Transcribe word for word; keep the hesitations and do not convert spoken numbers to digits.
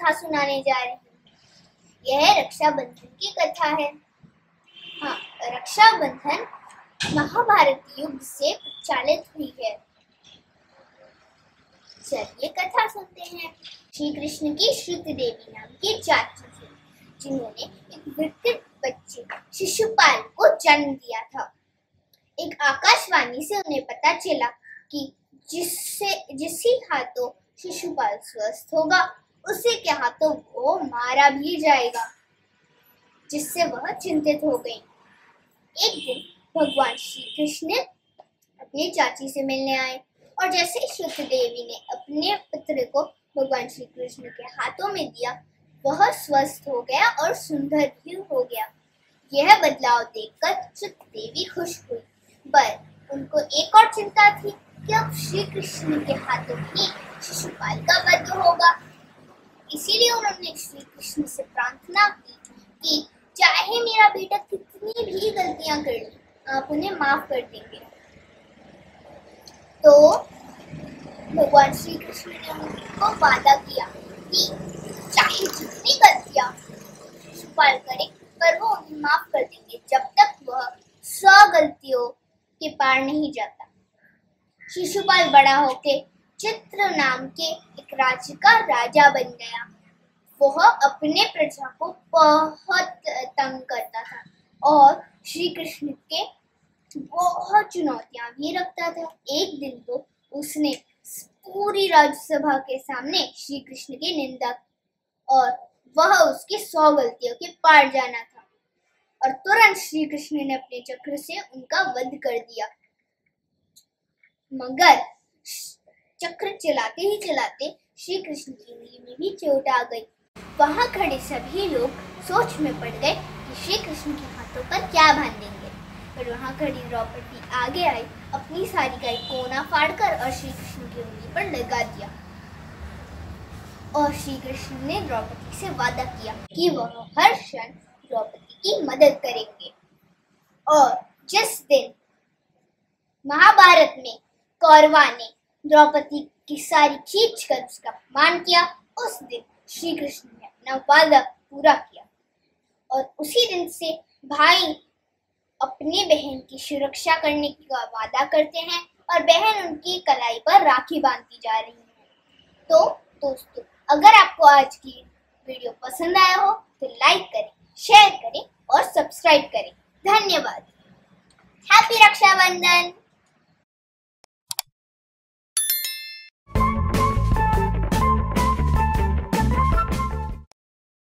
कथा सुनाने जा रही हूँ। यह रक्षाबंधन की कथा है। हाँ, रक्षाबंधन महाभारत युग से प्रचलित हुई है। चलिए कथा सुनते हैं। श्री कृष्ण की श्रुति देवी नाम की चाची थी, जिन्होंने एक विकृत बच्चे शिशुपाल को जन्म दिया था। एक आकाशवाणी से उन्हें पता चला कि जिससे जिसी हाथों शिशुपाल स्वस्थ होगा, उसी के हाथों वो मारा भी जाएगा, जिससे वह चिंतित हो गई। एक दिन भगवान श्री कृष्ण अपनी चाची से मिलने आए और जैसे ही श्रुति देवी ने अपने पुत्र को भगवान श्री कृष्ण के हाथों में दिया, वह स्वस्थ हो गया और सुंदर भी हो गया। यह बदलाव देखकर श्रुति देवी खुश हुई, पर उनको एक और चिंता थी कि अब श्री कृष्ण के हाथों में शिशुपाल का वध होगा। इसीलिए उन्होंने श्री कृष्ण से प्रार्थना की कि चाहे मेरा बेटा कितनी भी गलतियां कर ले, आप उन्हें माफ कर देंगे। तो भगवान श्री कृष्ण ने उनको वादा किया कि चाहे जितनी गलतियां शिशुपाल करे, पर वो उन्हें माफ कर देंगे जब तक वह सौ गलतियों के पार नहीं जाता। शिशुपाल बड़ा होके चित्र नाम के एक राज्य का राजा बन गया। वह अपने प्रजा को बहुत तंग करता था और श्री कृष्ण के बहुत चुनौतियां भी रखता था। एक दिन तो उसने पूरी राज्यसभा के सामने श्री कृष्ण की निंदा और वह उसकी सौ गलतियों के पार जाना था, और तुरंत श्री कृष्ण ने अपने चक्र से उनका वध कर दिया। मगर चक्र चलाते ही चलाते श्री कृष्ण की उंगली में भी चोट आ गई। वहां खड़े सभी लोग सोच में पड़ गए कि श्री कृष्ण के हाथों पर क्या बांधेंगे, पर वहां खड़ी द्रौपदी आगे आई, अपनी साड़ी का एक कोना फाड़कर और श्री कृष्ण की उंगली पर लगा दिया। और श्री कृष्ण ने द्रौपदी से वादा किया कि वह हर क्षण द्रौपदी की मदद करेंगे। और जिस दिन महाभारत में कौरवा ने द्रौपदी की साड़ी खींचकर उसका अपमान किया, उस दिन श्री कृष्ण ने अपना वादा पूरा किया। और उसी दिन से भाई अपनी बहन की सुरक्षा करने का वादा करते हैं और बहन उनकी कलाई पर राखी बांधती जा रही है। तो दोस्तों, अगर आपको आज की वीडियो पसंद आया हो तो लाइक करें, शेयर करें और सब्सक्राइब करें। धन्यवाद। हैप्पी रक्षाबंधन।